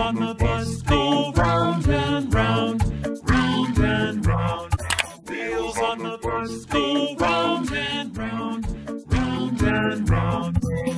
on the bus go round and round, round and round. Wheels on the bus go round and round, round and round.